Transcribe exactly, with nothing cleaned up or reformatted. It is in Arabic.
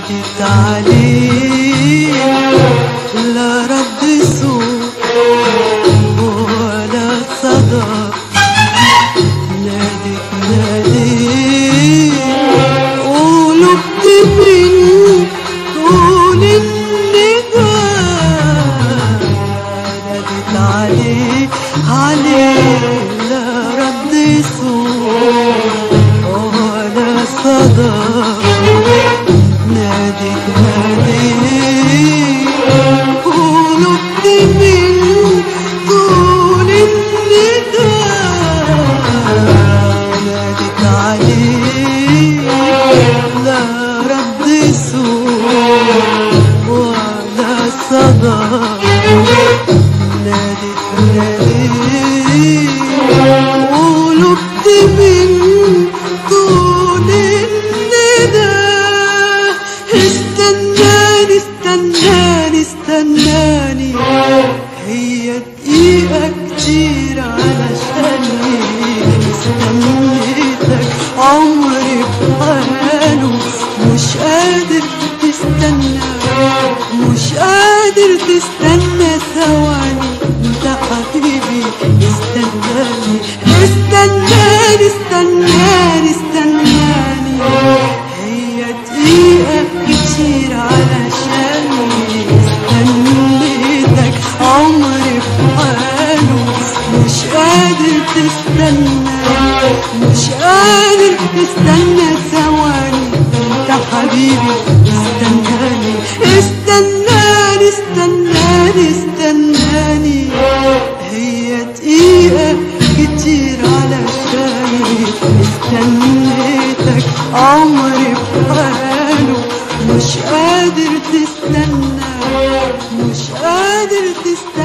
ناديت عليه لا رد صوت ولا صدى. ناديت ناديت قلوبت من طول النداء. ناديت عليه عليه لا رد صوت ولا صدى. ناديت ناديت قلوبت من طول النداء. ناديت عليه لا رد صوت ولا صدى. ناديت ناديت قلوبت من طول النداء. استناني استناني استناني هي دقيقة كتير علشاني. استنيتك عمري بحاله مش قادر تستنى مش قادر تستنى ثواني. انت حبيبي استناني استناني استناني استناني هي دقيقة كتير علشاني. استنيتك عمري بحاله مش قادر تستنى مش قادر تستنى ثواني. انت حبيبي استناني استناني استناني استناني هي دقيقة كتير علشاني. استنيتك عمري بحاله مش قادر تستنى مش قادر تستنى